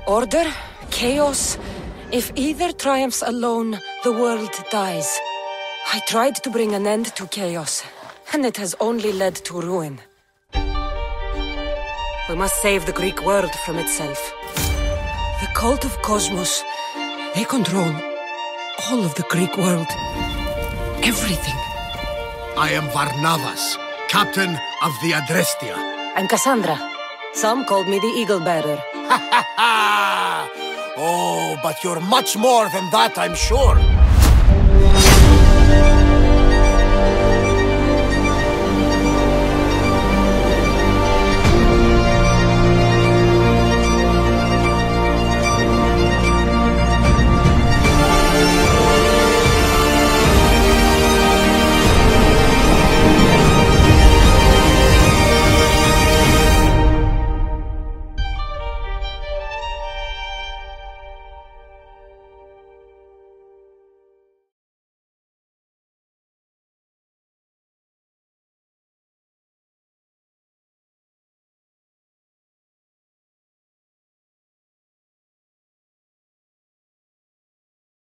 Order, chaos. If either triumphs alone, the world dies. I tried to bring an end to chaos, and it has only led to ruin. We must save the Greek world from itself. The cult of Cosmos, they control all of the Greek world. Everything. I am Varnavas, captain of the Adrestia. I'm Cassandra. Some called me the Eagle Bearer. Oh, but you're much more than that, I'm sure.